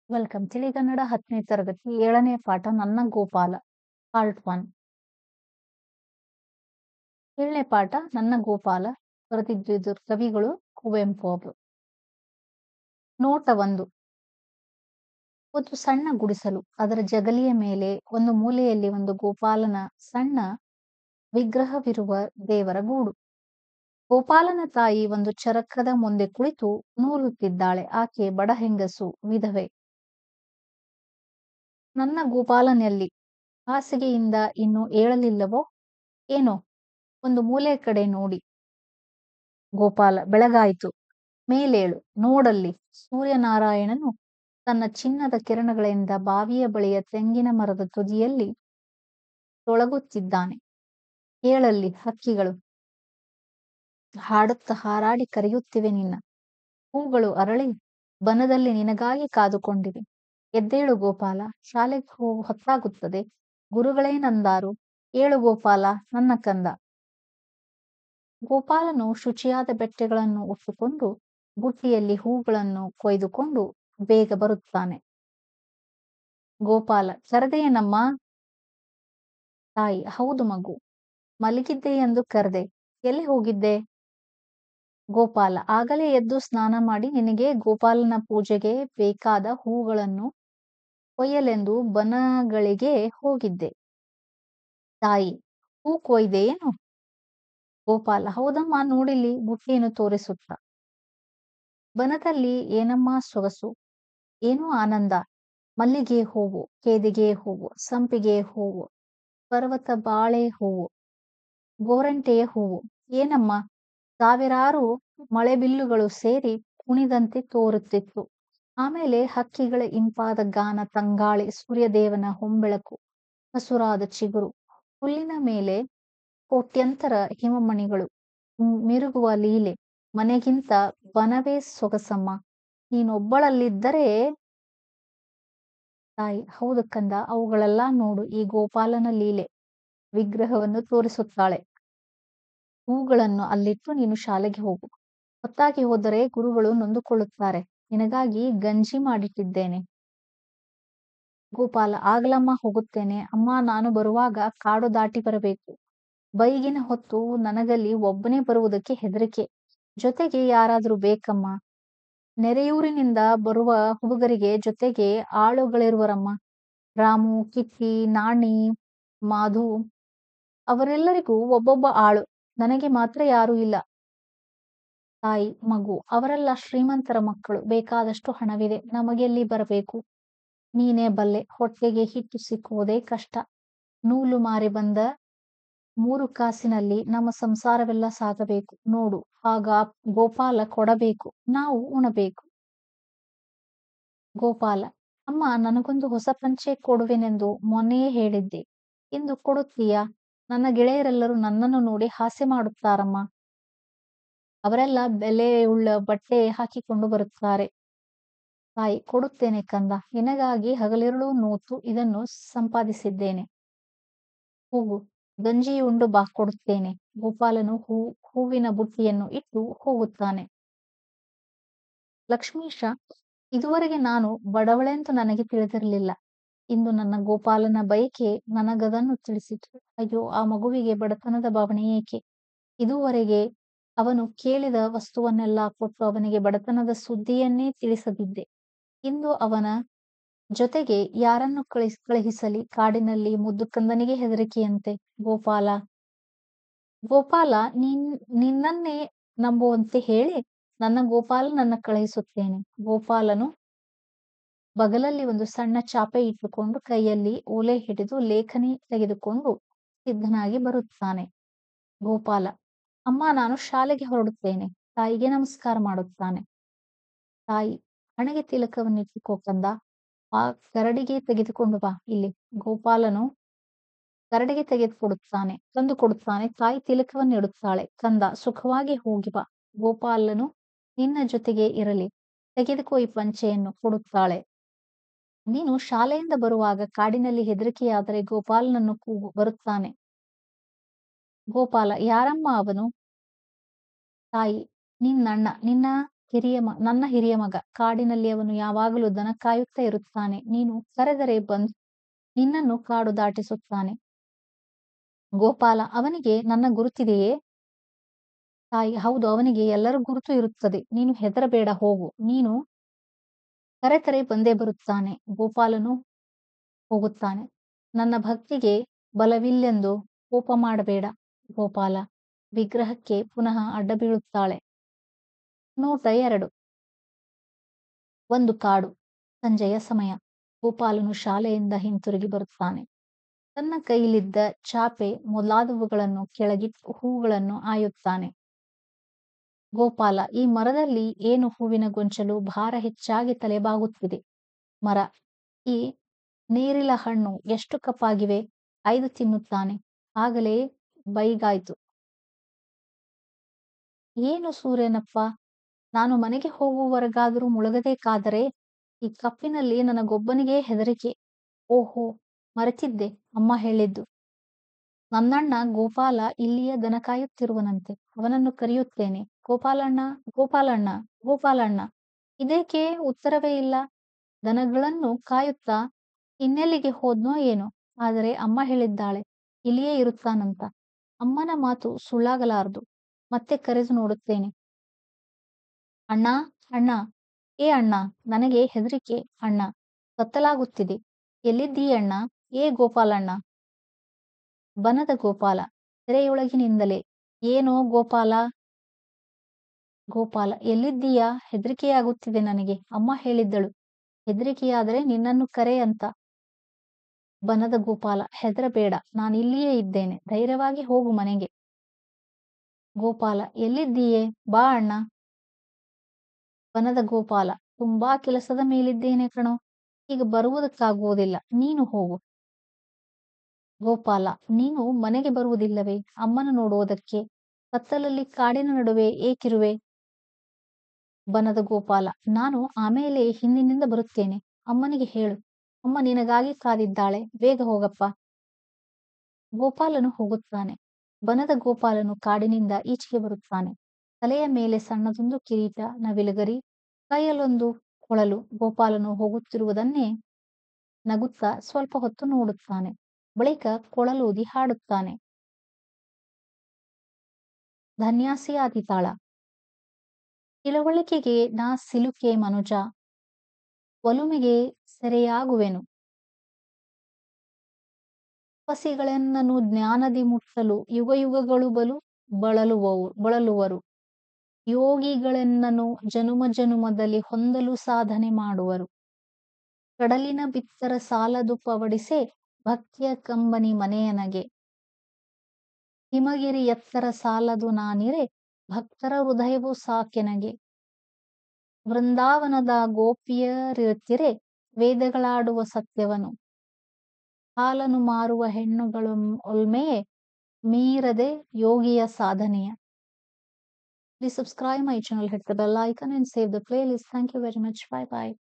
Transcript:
Welcome. ತಿಳಿಗನ್ನಡ 10ನೇ ತರಗತಿ 7ನೇ ಪಾಠ ನನ್ನ ಗೋಪಾಲ ಪಾರ್ಟ್ 1. 7ನೇ ಪಾಠ ನನ್ನ ಗೋಪಾಲ. ಬರೆದಿದ್ದು ಕವಿಗಳು ಕುವೆಂಪು ಅವರು. ನೋಟ 1. ಒಂದು ಸಣ್ಣ ಗುಡಿಸಲು. ಅದರ ಜಗಲಿಯ ಮೇಲೆ ಒಂದು ಮೂಲೆಯಲ್ಲಿ ಒಂದು ಗೋಪಾಲನ ಸಣ್ಣ ವಿಗ್ರಹವಿರುವ ದೇವರ ಗೂಡು. ಗೋಪಾಲನ ತಾಯಿ ಒಂದು ಚರಕದ ಮುಂದೆ ಕುಳಿತು ನೂಲುತ್ತಿದ್ದಾಳೆ. ಆಕೆ ಬಡ ಹೆಂಗಸು, ವಿಧವೆ. ನನ್ನ ಗೋಪಾಲನಲ್ಲಿ ಹಾಸಿಗೆಯಿಂದ ಇನ್ನು ಏಳಲಿಲ್ಲವೋ ಏನೋ? ಒಂದು ಮೂಲೆ ಕಡೆ ನೋಡಿ. ಗೋಪಾಲ: ಬೆಳಗಾಯಿತು, ಮೇಲೇಳು, ನೋಡಲ್ಲಿ. ಸೂರ್ಯನಾರಾಯಣನು ತನ್ನ ಚಿನ್ನದ ಕಿರಣಗಳಿಂದ ಬಾವಿಯ ಬಳಿಯ ತೆಂಗಿನ ಮರದ ತುದಿಯಲ್ಲಿ ತೊಳಗುತ್ತಿದ್ದಾನೆ. ಏಳಲ್ಲಿ, ಹಕ್ಕಿಗಳು ಹಾಡುತ್ತಾ ಹಾರಾಡಿ ಕರೆಯುತ್ತಿವೆ ನಿನ್ನ. ಹೂಗಳು ಅರಳಿ ಬನದಲ್ಲಿ ನಿನಗಾಗಿ ಕಾದುಕೊಂಡಿವೆ. ಎದ್ದೇಳು ಗೋಪಾಲ, ಶಾಲೆಗೆ ಹೋಗು ಹೊತ್ತಾಗುತ್ತದೆ. ಗುರುಗಳೇನಂದಾರು? ಏಳು ಗೋಪಾಲ, ನನ್ನ ಕಂದ. ಗೋಪಾಲನು ಶುಚಿಯಾದ ಬೆಟ್ಟೆಗಳನ್ನು ಉಟ್ಟುಕೊಂಡು ಬುಟ್ಟಿಯಲ್ಲಿ ಹೂಗಳನ್ನು ಕೊಯ್ದುಕೊಂಡು ಬೇಗ ಬರುತ್ತಾನೆ. ಗೋಪಾಲ: ಕರೆದೆಯೇನಮ್ಮ? ತಾಯಿ: ಹೌದು ಮಗು, ಮಲಗಿದ್ದೆ ಎಂದು ಕರೆದೆ. ಎಲ್ಲಿ ಹೋಗಿದ್ದೆ? ಗೋಪಾಲ: ಆಗಲೇ ಎದ್ದು ಸ್ನಾನ ಮಾಡಿ ನಿನಗೆ ಗೋಪಾಲನ ಪೂಜೆಗೆ ಬೇಕಾದ ಹೂಗಳನ್ನು ಕೊಯ್ಯಲೆಂದು ಬನಗಳಿಗೆ ಹೋಗಿದ್ದೆ. ತಾಯಿ: ಹೂ ಕೊಯ್ದೆಯೇನು? ಗೋಪಾಲ: ಹೌದಮ್ಮ, ನೋಡಿಲ್ಲಿ, ಬುಟ್ಟಿಯನ್ನು ತೋರಿಸುತ್ತ. ಬನದಲ್ಲಿ ಏನಮ್ಮ ಸೊಗಸು, ಏನೋ ಆನಂದ. ಮಲ್ಲಿಗೆ ಹೂವು, ಕೇದಿಗೆ ಹೂವು, ಸಂಪಿಗೆ ಹೂವು, ಪರ್ವತ ಬಾಳೆ ಹೂವು, ಗೋರಂಟೆಯ ಹೂವು. ಏನಮ್ಮ, ಸಾವಿರಾರು ಮಳೆಬಿಲ್ಲುಗಳು ಸೇರಿ ಕುಣಿದಂತೆ ತೋರುತ್ತಿತ್ತು. ಆಮೇಲೆ ಹಕ್ಕಿಗಳ ಇಂಪಾದ ಗಾನ, ತಂಗಾಳಿ, ಸೂರ್ಯದೇವನ ಹೊಂಬೆಳಕು, ಹಸುರಾದ ಚಿಗುರು, ಹುಲ್ಲಿನ ಮೇಲೆ ಕೋಟ್ಯಂತರ ಹಿಮಮಣಿಗಳು ಮಿರುಗುವ ಲೀಲೆ. ಮನೆಗಿಂತ ಬನವೇ ಸೊಗಸಮ್ಮ. ನೀನೊಬ್ಬಳಲ್ಲಿದ್ದರೆ. ತಾಯಿ: ಹೌದು ಕಂದ, ಅವುಗಳೆಲ್ಲ ನೋಡು, ಈ ಗೋಪಾಲನ ಲೀಲೆ. ವಿಗ್ರಹವನ್ನು ತೋರಿಸುತ್ತಾಳೆ. ಹೂಗಳನ್ನು ಅಲ್ಲಿಟ್ಟು ನೀನು ಶಾಲೆಗೆ ಹೋಗು. ಹೊತ್ತಾಗಿ ಹೋದರೆ ಗುರುಗಳು ನೊಂದುಕೊಳ್ಳುತ್ತಾರೆ. ನಿನಗಾಗಿ ಗಂಜಿ ಮಾಡಿಟ್ಟಿದ್ದೇನೆ. ಗೋಪಾಲ: ಆಗಲಮ್ಮ, ಹೋಗುತ್ತೇನೆ. ಅಮ್ಮ, ನಾನು ಬರುವಾಗ ಕಾಡು ದಾಟಿ ಬರಬೇಕು. ಬೈಗಿನ ಹೊತ್ತು ನನಗಲ್ಲಿ ಒಬ್ಬನೇ ಬರುವುದಕ್ಕೆ ಹೆದರಿಕೆ. ಜೊತೆಗೆ ಯಾರಾದರೂ ಬೇಕಮ್ಮ. ನೆರೆಯೂರಿನಿಂದ ಬರುವ ಹುಡುಗರಿಗೆ ಜೊತೆಗೆ ಆಳುಗಳಿರುವರಮ್ಮ. ರಾಮು, ಕಿಟ್ಟಿ, ನಾಣಿ, ಮಾಧು, ಅವರೆಲ್ಲರಿಗೂ ಒಬ್ಬೊಬ್ಬ ಆಳು. ನನಗೆ ಮಾತ್ರ ಯಾರೂ ಇಲ್ಲ. ತಾಯಿ: ಮಗು, ಅವರೆಲ್ಲ ಶ್ರೀಮಂತರ ಮಕ್ಕಳು, ಬೇಕಾದಷ್ಟು ಹಣವಿದೆ. ನಮಗೆಲ್ಲಿ ಬರಬೇಕು? ನೀನೇ ಬಲ್ಲೆ. ಹೊಟ್ಟೆಗೆ ಹಿಟ್ಟು ಸಿಕ್ಕುವುದೇ ಕಷ್ಟ. ನೂಲು ಮಾರಿ ಬಂದ 3 ಕಾಸಿನಲ್ಲಿ ನಮ್ಮ ಸಂಸಾರವೆಲ್ಲ ಸಾಗಬೇಕು. ನೋಡು, ಆಗ ಗೋಪಾಲ ಕೊಡಬೇಕು, ನಾವು ಉಣಬೇಕು. ಗೋಪಾಲ: ಅಮ್ಮ, ನನಗೊಂದು ಹೊಸ ಪಂಚೆ ಕೊಡುವೆನೆಂದು ಮೊನ್ನೆಯೇ ಹೇಳಿದ್ದೆ. ಇಂದು ಕೊಡುತ್ತೀಯಾ? ನನ್ನ ಗೆಳೆಯರೆಲ್ಲರೂ ನನ್ನನ್ನು ನೋಡಿ ಹಾಸ್ಯ ಮಾಡುತ್ತಾರಮ್ಮ. ಅವರೆಲ್ಲ ಬೆಲೆಯುಳ್ಳ ಬಟ್ಟೆ ಹಾಕಿಕೊಂಡು ಬರುತ್ತಾರೆ. ತಾಯಿ: ಕೊಡುತ್ತೇನೆ ಕಂದ, ನಿನಗಾಗಿ ಹಗಲಿರುಳು ನೋತು ಇದನ್ನು ಸಂಪಾದಿಸಿದ್ದೇನೆ. ಹೋಗು, ಗಂಜಿ ಉಂಡು ಬಾ, ಕೊಡುತ್ತೇನೆ. ಗೋಪಾಲನು ಹೂವಿನ ಬುಟ್ಟಿಯನ್ನು ಇಟ್ಟು ಹೋಗುತ್ತಾನೆ. ಲಕ್ಷ್ಮೀಶ: ಇದುವರೆಗೆ ನಾನು ಬಡವಳೆಂದು ನನಗೆ ತಿಳಿದಿರಲಿಲ್ಲ. ಇಂದು ನನ್ನ ಗೋಪಾಲನ ಬಯಕೆ ನನಗದನ್ನು ತಿಳಿಸಿತು. ಅಯ್ಯೋ, ಆ ಮಗುವಿಗೆ ಬಡತನದ ಭಾವನೆ ಏಕೆ? ಇದುವರೆಗೆ ಅವನು ಕೇಳಿದ ವಸ್ತುವನ್ನೆಲ್ಲ ಕೊಟ್ಟು ಅವನಿಗೆ ಬಡತನದ ಸುದ್ದಿಯನ್ನೇ ತಿಳಿಸದಿದ್ದೆ. ಇಂದು ಅವನ ಜೊತೆಗೆ ಯಾರನ್ನು ಕಳುಹಿಸಲಿ? ಕಾಡಿನಲ್ಲಿ ಮುದ್ದು ಕಂದನಿಗೆ ಹೆದರಿಕೆಯಂತೆ. ಗೋಪಾಲ: ಗೋಪಾಲ, ನಿನ್ನನ್ನೇ ನಂಬುವಂತೆ ಹೇಳಿ ನನ್ನ ಗೋಪಾಲನನ್ನ ಕಳುಹಿಸುತ್ತೇನೆ. ಗೋಪಾಲನು ಬಗಲಲ್ಲಿ ಒಂದು ಸಣ್ಣ ಚಾಪೆ ಇಟ್ಟುಕೊಂಡು ಕೈಯಲ್ಲಿ ಓಲೆ ಹಿಡಿದು ಲೇಖನಿ ತೆಗೆದುಕೊಂಡು ಸಿದ್ಧನಾಗಿ ಬರುತ್ತಾನೆ. ಗೋಪಾಲ: ಅಮ್ಮ, ನಾನು ಶಾಲೆಗೆ ಹೊರಡುತ್ತೇನೆ. ತಾಯಿಗೆ ನಮಸ್ಕಾರ ಮಾಡುತ್ತಾನೆ. ತಾಯಿ: ಹಣೆಗೆ ತಿಲಕವನ್ನಿಟ್ಟುಕೋ ಕಂದ. ಆ ಕರಡಿಗೆ ತೆಗೆದುಕೊಂಡು ಬಾ ಇಲ್ಲಿ. ಗೋಪಾಲನು ಕರಡಿಗೆ ತಂದು ಕೊಡುತ್ತಾನೆ. ತಾಯಿ ತಿಲಕವನ್ನು ಇಡುತ್ತಾಳೆ. ಕಂದ, ಸುಖವಾಗಿ ಹೋಗಿ ಬಾ. ಗೋಪಾಲನು ನಿನ್ನ ಜೊತೆಗೆ ಇರಲಿ. ತೆಗೆದುಕೋ ಈ ಪಂಚೆಯನ್ನು, ಕೊಡುತ್ತಾಳೆ. ನೀನು ಶಾಲೆಯಿಂದ ಬರುವಾಗ ಕಾಡಿನಲ್ಲಿ ಹೆದರಿಕೆಯಾದರೆ ಗೋಪಾಲನನ್ನು ಕೂಗು, ಬರುತ್ತಾನೆ. ಗೋಪಾಲ: ಯಾರಮ್ಮ ಅವನು? ತಾಯಿ: ನಿನ್ನಣ್ಣ, ನಿನ್ನ ನನ್ನ ಹಿರಿಯ ಮಗ. ಕಾಡಿನಲ್ಲಿ ಅವನು ಯಾವಾಗಲೂ ದನ ಕಾಯುತ್ತಾ ಇರುತ್ತಾನೆ. ನೀನು ಕರೆದರೆ ಬಂದು ನಿನ್ನನ್ನು ಕಾಡು ದಾಟಿಸುತ್ತಾನೆ. ಗೋಪಾಲ: ಅವನಿಗೆ ನನ್ನ ಗುರುತಿದೆಯೇ? ತಾಯಿ: ಹೌದು, ಅವನಿಗೆ ಎಲ್ಲರ ಗುರುತು ಇರುತ್ತದೆ. ನೀನು ಹೆದರಬೇಡ, ಹೋಗು. ನೀನು ಕರೆತರೆ ಬಂದೇ ಬರುತ್ತಾನೆ. ಗೋಪಾಲನು ಹೋಗುತ್ತಾನೆ. ನನ್ನ ಭಕ್ತಿಗೆ ಬಲವಿಲ್ಲೆಂದು ಕೋಪ ಮಾಡಬೇಡ ಗೋಪಾಲ. ವಿಗ್ರಹಕ್ಕೆ ಪುನಃ ಅಡ್ಡ ಬೀಳುತ್ತಾಳೆ. ನೋಟ 2. ಒಂದು ಕಾಡು. ಸಂಜೆಯ ಸಮಯ. ಗೋಪಾಲನು ಶಾಲೆಯಿಂದ ಹಿಂತಿರುಗಿ ಬರುತ್ತಾನೆ. ತನ್ನ ಕೈಲಿದ್ದ ಚಾಪೆ ಮೊದಲಾದವುಗಳನ್ನು ಕೆಳಗಿಟ್ಟು ಹೂಗಳನ್ನು ಆಯುತ್ತಾನೆ. ಗೋಪಾಲ: ಈ ಮರದಲ್ಲಿ ಏನು ಹೂವಿನ ಗೊಂಚಲು ಭಾರ ಹೆಚ್ಚಾಗಿ ತಲೆಬಾಗುತ್ತಿದೆ. ಮರ: ಈ ನೇರಿಲ ಹಣ್ಣು ಎಷ್ಟು ಕಪ್ಪಾಗಿವೆ? 5 ತಿನ್ನುತ್ತಾನೆ. ಆಗಲೇ ಬೈಗಾಯ್ತು. ಏನು ಸೂರ್ಯನಪ್ಪ, ನಾನು ಮನೆಗೆ ಹೋಗುವವರೆಗಾದರೂ ಮುಳುಗದೆ ಕಾದರೆ ಈ ಕಪ್ಪಿನಲ್ಲಿ ನನಗೊಬ್ಬನಿಗೆ ಹೆದರಿಕೆ. ಓಹೋ, ಮರೆತಿದ್ದೆ, ಅಮ್ಮ ಹೇಳಿದ್ದು. ನನ್ನಣ್ಣ ಗೋಪಾಲ ಇಲ್ಲಿಯೇ ದನ ಕಾಯುತ್ತಿರುವನಂತೆ. ಅವನನ್ನು ಕರೆಯುತ್ತೇನೆ. ಗೋಪಾಲಣ್ಣ, ಗೋಪಾಲಣ್ಣ, ಗೋಪಾಲಣ್ಣ. ಇದಕ್ಕೆ ಉತ್ತರವೇ ಇಲ್ಲ. ದನಗಳನ್ನು ಕಾಯುತ್ತಾ ಇನ್ನೆಲ್ಲಿಗೆ ಹೋದ್ನೋ ಏನೋ. ಆದರೆ ಅಮ್ಮ ಹೇಳಿದ್ದಾಳೆ ಇಲ್ಲಿಯೇ ಇರುತ್ತಾನಂತ. ಅಮ್ಮನ ಮಾತು ಸುಳ್ಳಾಗಲಾರದು. ಮತ್ತೆ ಕರೆದು ನೋಡುತ್ತೇನೆ. ಅಣ್ಣ, ಅಣ್ಣ, ಏ ಅಣ್ಣ, ನನಗೆ ಹೆದರಿಕೆ ಅಣ್ಣ, ಕತ್ತಲಾಗುತ್ತಿದೆ. ಎಲ್ಲಿದ್ದೀ ಅಣ್ಣ? ಏ ಗೋಪಾಲಣ್ಣ. ಬನದ ಗೋಪಾಲ ತೆರೆಯೊಳಗಿನಿಂದಲೇ: ಏನೋ ಗೋಪಾಲ? ಗೋಪಾಲ: ಎಲ್ಲಿದ್ದೀಯಾ? ಹೆದರಿಕೆಯಾಗುತ್ತಿದೆ ನನಗೆ. ಅಮ್ಮ ಹೇಳಿದ್ದಳು ಹೆದರಿಕೆಯಾದರೆ ನಿನ್ನನ್ನು ಕರೆ ಅಂತ. ಬನದ ಗೋಪಾಲ: ಹೆದರಬೇಡ, ನಾನಿಲ್ಲಿಯೇ ಇದ್ದೇನೆ. ಧೈರ್ಯವಾಗಿ ಹೋಗು ಮನೆಗೆ. ಗೋಪಾಲ: ಎಲ್ಲಿದ್ದೀಯೇ? ಬಾ ಅಣ್ಣ. ಬನದ ಗೋಪಾಲ: ತುಂಬಾ ಕೆಲಸದ ಮೇಲಿದ್ದೇನೆ ಕಣೋ, ಈಗ ಬರುವುದಕ್ಕಾಗುವುದಿಲ್ಲ. ನೀನು ಹೋಗು. ಗೋಪಾಲ: ನೀನು ಮನೆಗೆ ಬರುವುದಿಲ್ಲವೇ ಅಮ್ಮನ ನೋಡುವುದಕ್ಕೆ? ಕತ್ತಲಲ್ಲಿ ಕಾಡಿನ ನಡುವೆ ಏಕಿರುವೆ? ಬನದ ಗೋಪಾಲ: ನಾನು ಆಮೇಲೆ ಹಿಂದಿನಿಂದ ಬರುತ್ತೇನೆ. ಅಮ್ಮನಿಗೆ ಹೇಳು, ಅಮ್ಮ ನಿನಗಾಗಿ ಕಾದಿದ್ದಾಳೆ. ಬೇಗ ಹೋಗಪ್ಪ. ಗೋಪಾಲನು ಹೋಗುತ್ತಾನೆ. ಬನದ ಗೋಪಾಲನು ಕಾಡಿನಿಂದ ಈಚೆಗೆ ಬರುತ್ತಾನೆ. ತಲೆಯ ಮೇಲೆ ಸಣ್ಣದೊಂದು ಕಿರೀಟ, ನವಿಲುಗರಿ, ಕೈಯಲ್ಲೊಂದು ಕೊಳಲು. ಗೋಪಾಲನು ಹೋಗುತ್ತಿರುವುದನ್ನೇ ನಗುತ್ತಾ ಸ್ವಲ್ಪ ಹೊತ್ತು ನೋಡುತ್ತಾನೆ. ಬಳಿಕ ಕೊಳಲೂದಿ ಹಾಡುತ್ತಾನೆ. ಧನ್ಯಾಸಿ ಆದಿತಾಳ. ತಿಳುವಳಿಕೆಗೆ ನಾ ಸಿಲುಕೆ ಮನುಜ, ಒಲುಮೆಗೆ ಸೆರೆಯಾಗುವೆನು. ಪಸಿಗಳೆನ್ನನು ಜ್ಞಾನದಿ ಮುಟ್ಟಲು ಯುಗಯುಗಗಳು ಬಲು ಬಳಲುವರು. ಯೋಗಿಗಳೆನ್ನನು ಜನುಮ ಜನುಮದಲ್ಲಿ ಹೊಂದಲು ಸಾಧನೆ ಮಾಡುವರು. ಕಡಲಿನ ಬಿತ್ತರ ಸಾಲದು ಪವಡಿಸೆ ಭಕ್ತಿಯ ಕಂಬನಿ ಮನೆಯನಗೆ. ಹಿಮಗಿರಿ ಎತ್ತರ ಸಾಲದು ನಾನಿರೆ ಭಕ್ತರ ಹೃದಯವು ಸಾಕೆನಗೆ. ವೃಂದಾವನದ ಗೋಪಿಯರಿರ್ತಿರೆ ವೇದಗಳಾಡುವ ಸತ್ಯವನು. ಹಾಲನು ಮಾರುವ ಹೆಣ್ಣುಗಳು ಒಲ್ಮೆಯೇ ಮೀರದೆ ಯೋಗಿಯ ಸಾಧನೆಯ. Please subscribe my channel, hit the bell icon and save the playlist. Thank you very much. Bye bye.